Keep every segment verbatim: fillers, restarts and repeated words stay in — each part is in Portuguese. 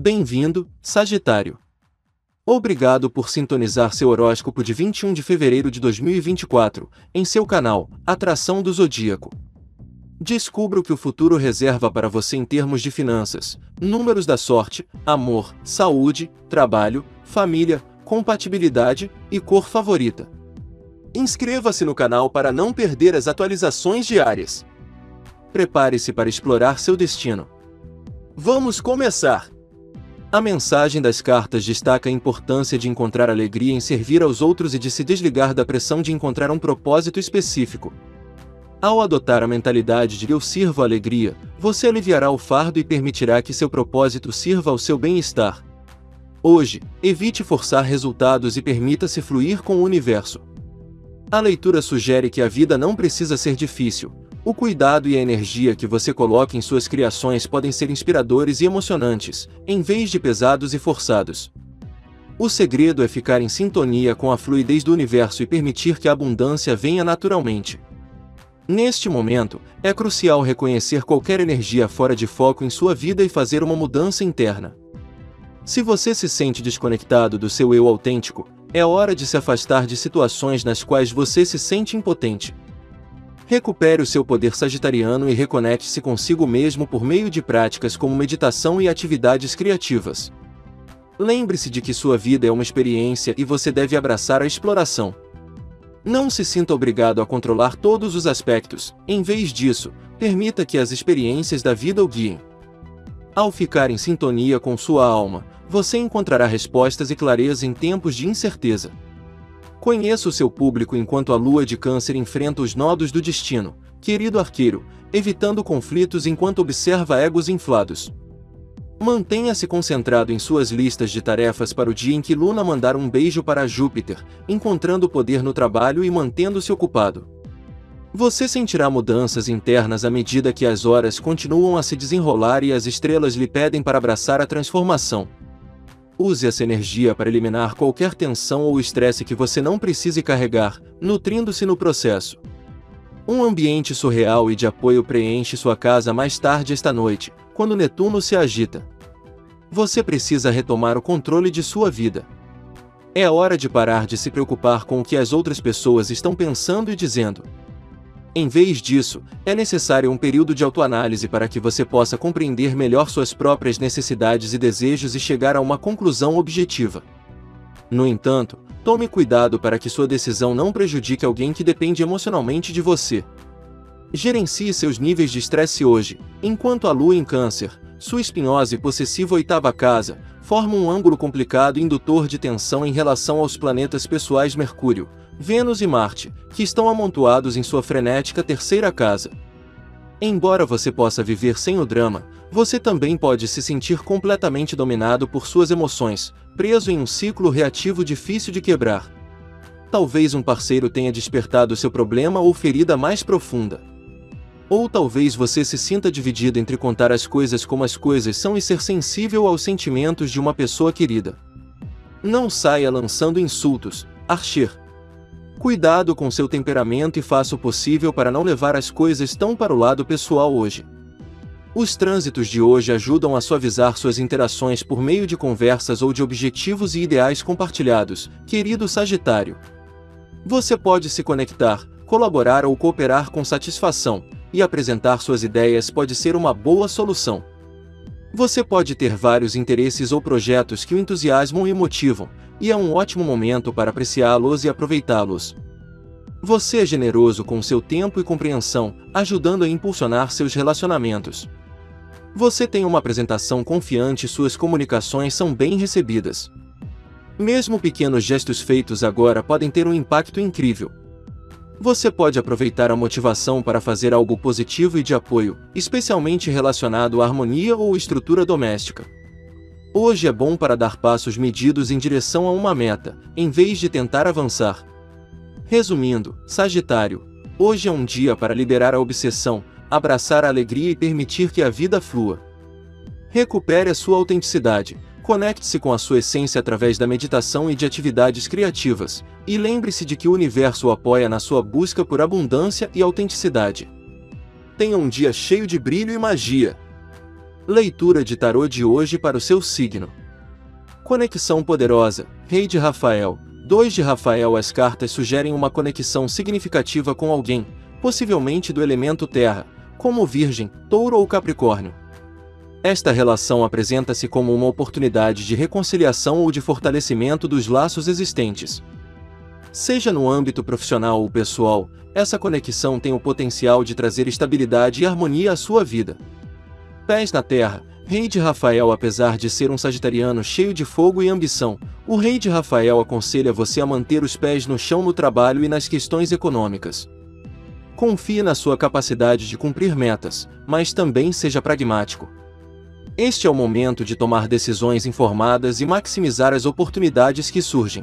Bem-vindo, Sagitário. Obrigado por sintonizar seu horóscopo de vinte e um de fevereiro de dois mil e vinte e quatro, em seu canal, Atração do Zodíaco. Descubra o que o futuro reserva para você em termos de finanças, números da sorte, amor, saúde, trabalho, família, compatibilidade e cor favorita. Inscreva-se no canal para não perder as atualizações diárias. Prepare-se para explorar seu destino. Vamos começar! A mensagem das cartas destaca a importância de encontrar alegria em servir aos outros e de se desligar da pressão de encontrar um propósito específico. Ao adotar a mentalidade de eu sirvo a alegria, você aliviará o fardo e permitirá que seu propósito sirva ao seu bem-estar. Hoje, evite forçar resultados e permita-se fluir com o universo. A leitura sugere que a vida não precisa ser difícil. O cuidado e a energia que você coloca em suas criações podem ser inspiradores e emocionantes, em vez de pesados e forçados. O segredo é ficar em sintonia com a fluidez do universo e permitir que a abundância venha naturalmente. Neste momento, é crucial reconhecer qualquer energia fora de foco em sua vida e fazer uma mudança interna. Se você se sente desconectado do seu eu autêntico, é hora de se afastar de situações nas quais você se sente impotente. Recupere o seu poder sagitariano e reconecte-se consigo mesmo por meio de práticas como meditação e atividades criativas. Lembre-se de que sua vida é uma experiência e você deve abraçar a exploração. Não se sinta obrigado a controlar todos os aspectos, em vez disso, permita que as experiências da vida o guiem. Ao ficar em sintonia com sua alma, você encontrará respostas e clareza em tempos de incerteza. Conheça o seu público enquanto a lua de Câncer enfrenta os nodos do destino, querido arqueiro, evitando conflitos enquanto observa egos inflados. Mantenha-se concentrado em suas listas de tarefas para o dia em que Luna mandar um beijo para Júpiter, encontrando poder no trabalho e mantendo-se ocupado. Você sentirá mudanças internas à medida que as horas continuam a se desenrolar e as estrelas lhe pedem para abraçar a transformação. Use essa energia para eliminar qualquer tensão ou estresse que você não precise carregar, nutrindo-se no processo. Um ambiente surreal e de apoio preenche sua casa mais tarde esta noite, quando Netuno se agita. Você precisa retomar o controle de sua vida. É hora de parar de se preocupar com o que as outras pessoas estão pensando e dizendo. Em vez disso, é necessário um período de autoanálise para que você possa compreender melhor suas próprias necessidades e desejos e chegar a uma conclusão objetiva. No entanto, tome cuidado para que sua decisão não prejudique alguém que depende emocionalmente de você. Gerencie seus níveis de estresse hoje, enquanto a lua em Câncer, sua espinhosa e possessiva oitava casa, forma um ângulo complicado e indutor de tensão em relação aos planetas pessoais Mercúrio, Vênus e Marte, que estão amontoados em sua frenética terceira casa. Embora você possa viver sem o drama, você também pode se sentir completamente dominado por suas emoções, preso em um ciclo reativo difícil de quebrar. Talvez um parceiro tenha despertado seu problema ou ferida mais profunda. Ou talvez você se sinta dividido entre contar as coisas como as coisas são e ser sensível aos sentimentos de uma pessoa querida. Não saia lançando insultos, Archer. Cuidado com seu temperamento e faça o possível para não levar as coisas tão para o lado pessoal hoje. Os trânsitos de hoje ajudam a suavizar suas interações por meio de conversas ou de objetivos e ideais compartilhados, querido Sagitário. Você pode se conectar, colaborar ou cooperar com satisfação, e apresentar suas ideias pode ser uma boa solução. Você pode ter vários interesses ou projetos que o entusiasmam e motivam, e é um ótimo momento para apreciá-los e aproveitá-los. Você é generoso com seu tempo e compreensão, ajudando a impulsionar seus relacionamentos. Você tem uma apresentação confiante e suas comunicações são bem recebidas. Mesmo pequenos gestos feitos agora podem ter um impacto incrível. Você pode aproveitar a motivação para fazer algo positivo e de apoio, especialmente relacionado à harmonia ou estrutura doméstica. Hoje é bom para dar passos medidos em direção a uma meta, em vez de tentar avançar. Resumindo, Sagitário, hoje é um dia para liberar a obsessão, abraçar a alegria e permitir que a vida flua. Recupere a sua autenticidade, conecte-se com a sua essência através da meditação e de atividades criativas, e lembre-se de que o universo o apoia na sua busca por abundância e autenticidade. Tenha um dia cheio de brilho e magia. Leitura de tarô de hoje para o seu signo. Conexão poderosa, Rei de Rafael, dois de Rafael. As cartas sugerem uma conexão significativa com alguém, possivelmente do elemento terra, como Virgem, Touro ou Capricórnio. Esta relação apresenta-se como uma oportunidade de reconciliação ou de fortalecimento dos laços existentes. Seja no âmbito profissional ou pessoal, essa conexão tem o potencial de trazer estabilidade e harmonia à sua vida. Pés na terra, Rei de Rafael. Apesar de ser um sagitariano cheio de fogo e ambição, o Rei de Rafael aconselha você a manter os pés no chão no trabalho e nas questões econômicas. Confie na sua capacidade de cumprir metas, mas também seja pragmático. Este é o momento de tomar decisões informadas e maximizar as oportunidades que surgem.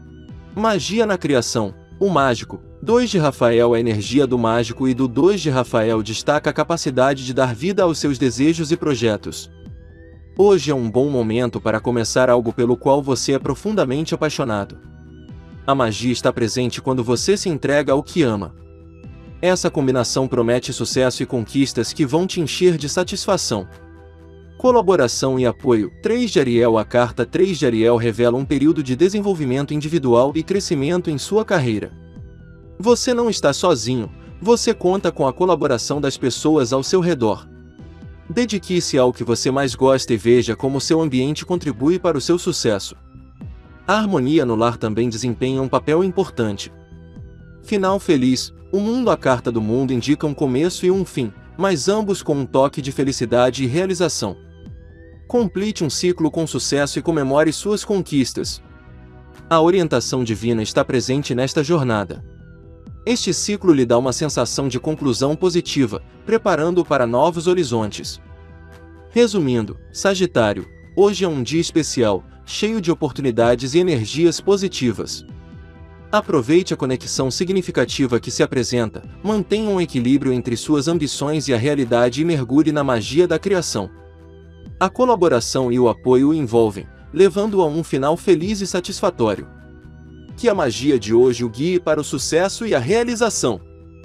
Magia na criação. O mágico, dois de Rafael. A energia do mágico e do dois de Rafael destaca a capacidade de dar vida aos seus desejos e projetos. Hoje é um bom momento para começar algo pelo qual você é profundamente apaixonado. A magia está presente quando você se entrega ao que ama. Essa combinação promete sucesso e conquistas que vão te encher de satisfação. Colaboração e apoio. três de Ariel. A carta três de Ariel revela um período de desenvolvimento individual e crescimento em sua carreira. Você não está sozinho, você conta com a colaboração das pessoas ao seu redor. Dedique-se ao que você mais gosta e veja como seu ambiente contribui para o seu sucesso. A harmonia no lar também desempenha um papel importante. Final feliz. O mundo. A carta do mundo indica um começo e um fim, mas ambos com um toque de felicidade e realização. Complete um ciclo com sucesso e comemore suas conquistas. A orientação divina está presente nesta jornada. Este ciclo lhe dá uma sensação de conclusão positiva, preparando-o para novos horizontes. Resumindo, Sagitário, hoje é um dia especial, cheio de oportunidades e energias positivas. Aproveite a conexão significativa que se apresenta, mantenha um equilíbrio entre suas ambições e a realidade e mergulhe na magia da criação. A colaboração e o apoio o envolvem, levando-o a um final feliz e satisfatório. Que a magia de hoje o guie para o sucesso e a realização.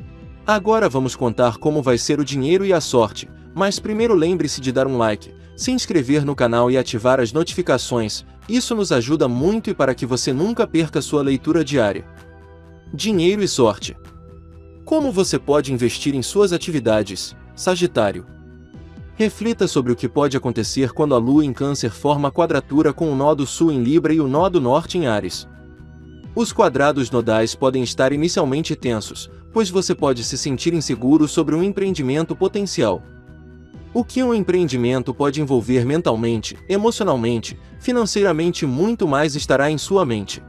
Agora vamos contar como vai ser o dinheiro e a sorte, mas primeiro lembre-se de dar um like, se inscrever no canal e ativar as notificações, isso nos ajuda muito e para que você nunca perca sua leitura diária. Dinheiro e sorte. Como você pode investir em suas atividades, Sagitário? Reflita sobre o que pode acontecer quando a Lua em Câncer forma quadratura com o nó do Sul em Libra e o nó do Norte em Áries. Os quadrados nodais podem estar inicialmente tensos, pois você pode se sentir inseguro sobre um empreendimento potencial. O que um empreendimento pode envolver mentalmente, emocionalmente, financeiramente muito mais estará em sua mente.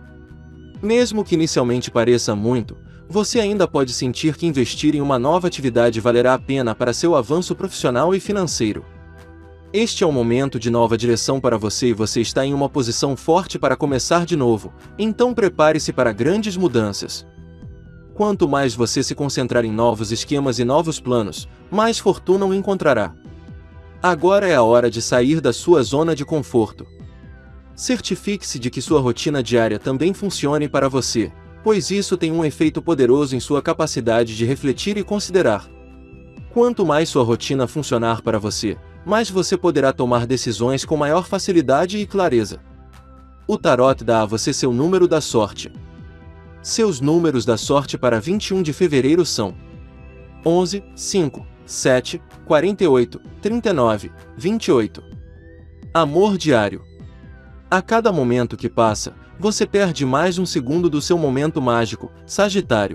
Mesmo que inicialmente pareça muito, você ainda pode sentir que investir em uma nova atividade valerá a pena para seu avanço profissional e financeiro. Este é um momento de nova direção para você e você está em uma posição forte para começar de novo, então prepare-se para grandes mudanças. Quanto mais você se concentrar em novos esquemas e novos planos, mais fortuna o encontrará. Agora é a hora de sair da sua zona de conforto. Certifique-se de que sua rotina diária também funcione para você, pois isso tem um efeito poderoso em sua capacidade de refletir e considerar. Quanto mais sua rotina funcionar para você, mais você poderá tomar decisões com maior facilidade e clareza. O Tarot dá a você seu número da sorte. Seus números da sorte para vinte e um de fevereiro são onze, cinco, sete, quarenta e oito, trinta e nove, vinte e oito. Amor diário. A cada momento que passa, você perde mais um segundo do seu momento mágico, Sagitário.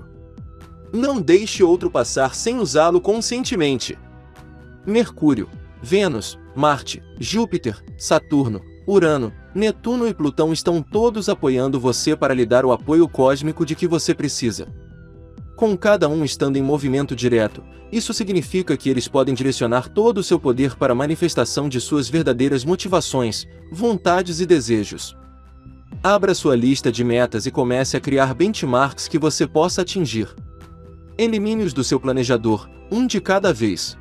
Não deixe outro passar sem usá-lo conscientemente. Mercúrio, Vênus, Marte, Júpiter, Saturno, Urano, Netuno e Plutão estão todos apoiando você para lhe dar o apoio cósmico de que você precisa. Com cada um estando em movimento direto, isso significa que eles podem direcionar todo o seu poder para a manifestação de suas verdadeiras motivações, vontades e desejos. Abra sua lista de metas e comece a criar benchmarks que você possa atingir. Elimine-os do seu planejador, um de cada vez.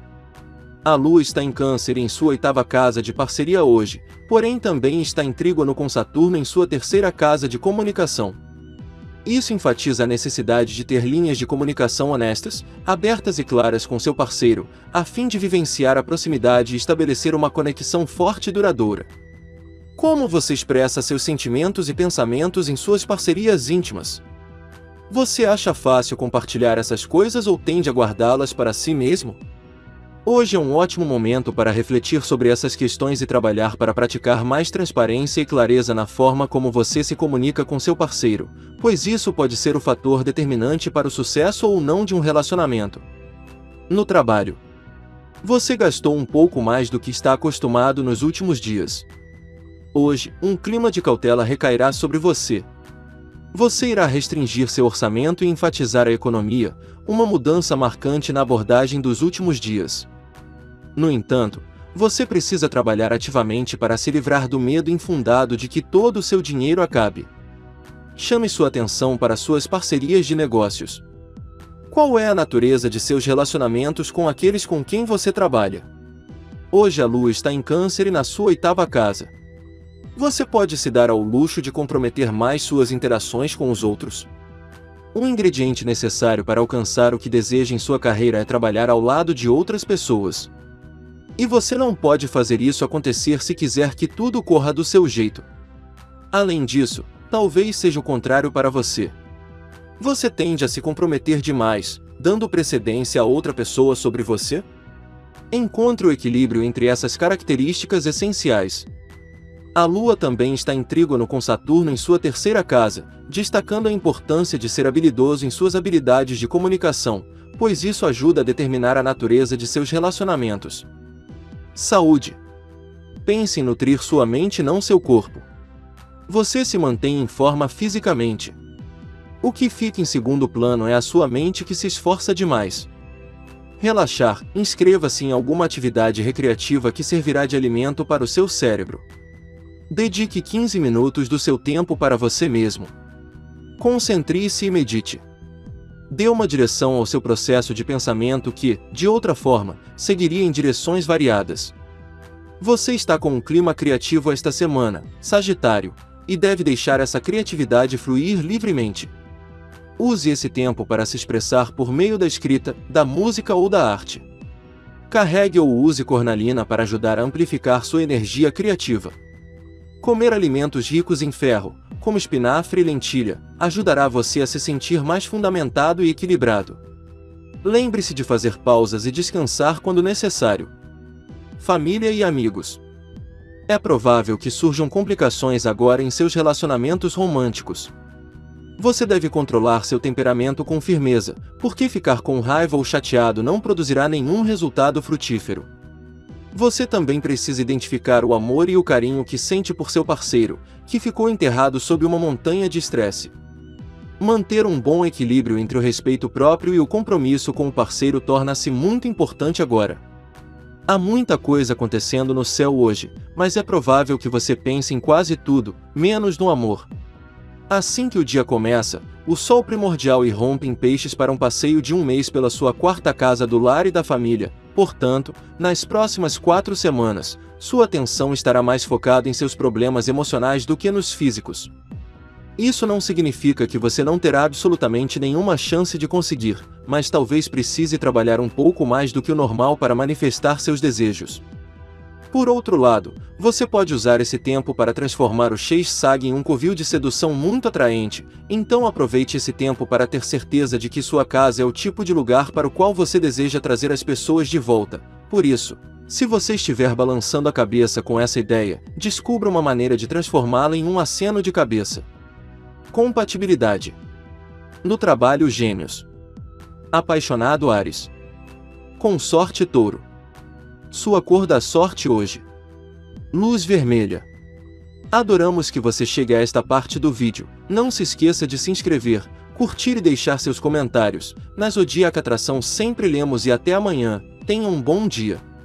A Lua está em Câncer em sua oitava casa de parceria hoje, porém também está em trígono com Saturno em sua terceira casa de comunicação. Isso enfatiza a necessidade de ter linhas de comunicação honestas, abertas e claras com seu parceiro, a fim de vivenciar a proximidade e estabelecer uma conexão forte e duradoura. Como você expressa seus sentimentos e pensamentos em suas parcerias íntimas? Você acha fácil compartilhar essas coisas ou tende a guardá-las para si mesmo? Hoje é um ótimo momento para refletir sobre essas questões e trabalhar para praticar mais transparência e clareza na forma como você se comunica com seu parceiro, pois isso pode ser o fator determinante para o sucesso ou não de um relacionamento. No trabalho, você gastou um pouco mais do que está acostumado nos últimos dias. Hoje, um clima de cautela recairá sobre você. Você irá restringir seu orçamento e enfatizar a economia, uma mudança marcante na abordagem dos últimos dias. No entanto, você precisa trabalhar ativamente para se livrar do medo infundado de que todo o seu dinheiro acabe. Chame sua atenção para suas parcerias de negócios. Qual é a natureza de seus relacionamentos com aqueles com quem você trabalha? Hoje a lua está em Câncer e na sua oitava casa. Você pode se dar ao luxo de comprometer mais suas interações com os outros? Um ingrediente necessário para alcançar o que deseja em sua carreira é trabalhar ao lado de outras pessoas. E você não pode fazer isso acontecer se quiser que tudo corra do seu jeito. Além disso, talvez seja o contrário para você. Você tende a se comprometer demais, dando precedência a outra pessoa sobre você? Encontre o equilíbrio entre essas características essenciais. A Lua também está em trígono com Saturno em sua terceira casa, destacando a importância de ser habilidoso em suas habilidades de comunicação, pois isso ajuda a determinar a natureza de seus relacionamentos. Saúde. Pense em nutrir sua mente e não seu corpo. Você se mantém em forma fisicamente. O que fica em segundo plano é a sua mente que se esforça demais. Relaxar. Inscreva-se em alguma atividade recreativa que servirá de alimento para o seu cérebro. Dedique quinze minutos do seu tempo para você mesmo. Concentre-se e medite. Dê uma direção ao seu processo de pensamento que, de outra forma, seguiria em direções variadas. Você está com um clima criativo esta semana, Sagitário, e deve deixar essa criatividade fluir livremente. Use esse tempo para se expressar por meio da escrita, da música ou da arte. Carregue ou use cornalina para ajudar a amplificar sua energia criativa. Comer alimentos ricos em ferro, como espinafre e lentilha, ajudará você a se sentir mais fundamentado e equilibrado. Lembre-se de fazer pausas e descansar quando necessário. Família e amigos. É provável que surjam complicações agora em seus relacionamentos românticos. Você deve controlar seu temperamento com firmeza, porque ficar com raiva ou chateado não produzirá nenhum resultado frutífero. Você também precisa identificar o amor e o carinho que sente por seu parceiro, que ficou enterrado sob uma montanha de estresse. Manter um bom equilíbrio entre o respeito próprio e o compromisso com o parceiro torna-se muito importante agora. Há muita coisa acontecendo no céu hoje, mas é provável que você pense em quase tudo, menos no amor. Assim que o dia começa, o Sol primordial irrompe em Peixes para um passeio de um mês pela sua quarta casa do lar e da família. Portanto, nas próximas quatro semanas, sua atenção estará mais focada em seus problemas emocionais do que nos físicos. Isso não significa que você não terá absolutamente nenhuma chance de conseguir, mas talvez precise trabalhar um pouco mais do que o normal para manifestar seus desejos. Por outro lado, você pode usar esse tempo para transformar o Sheish-Sag em um covil de sedução muito atraente, então aproveite esse tempo para ter certeza de que sua casa é o tipo de lugar para o qual você deseja trazer as pessoas de volta. Por isso, se você estiver balançando a cabeça com essa ideia, descubra uma maneira de transformá-la em um aceno de cabeça. Compatibilidade. No trabalho, Gêmeos. Apaixonado, Áries. Consorte, Touro. Sua cor da sorte hoje: luz vermelha. Adoramos que você chegue a esta parte do vídeo. Não se esqueça de se inscrever, curtir e deixar seus comentários. Na Zodíaca Atração sempre lemos e até amanhã. Tenha um bom dia.